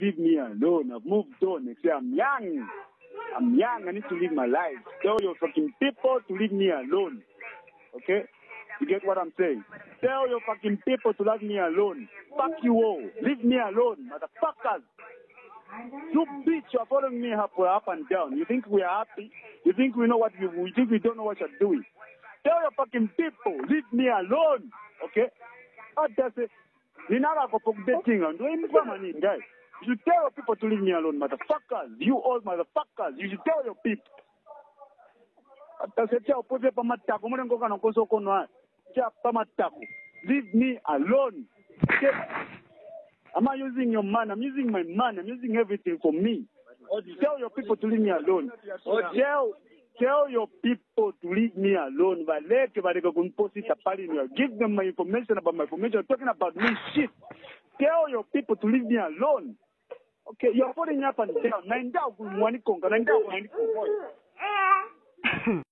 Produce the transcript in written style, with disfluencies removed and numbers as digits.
Leave me alone. I've moved on. They say I'm young. I'm young. I need to live my life. Tell your fucking people to leave me alone. Okay? You get what I'm saying? Tell your fucking people to leave me alone. Fuck you all. Leave me alone, motherfuckers. You bitch, you're following me up and down. You think we are happy? You think we know what we think we don't know what you're doing? Tell your fucking people, leave me alone. Okay? That's it. You should tell your people to leave me alone, motherfuckers. You all motherfuckers. You should tell your people. Leave me alone. Okay? I'm not using your man. I'm using my man. I'm using everything for me. Tell your people to leave me alone. Tell your people to leave me alone. Give them my information about my information. You're talking about me shit. Tell your people to leave me alone. Okay, you're falling up and down.